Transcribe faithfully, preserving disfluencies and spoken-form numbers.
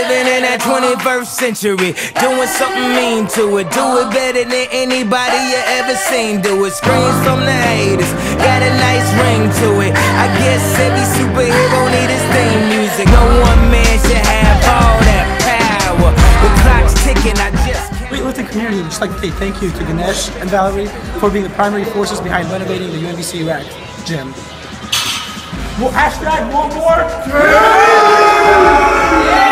living in that twenty-first century, doing something mean to it. Do it better than anybody you ever seen do it. Screams from the haters, got a nice ring to it. I guess every superhero need his theme music. No one man should have all that power. The clock's ticking, I just can't. Weightlifting community would just like to say thank you to Ganesh and Valerie for being the primary forces behind renovating the U M B C rack gym. Well, hashtag one more. Yeah!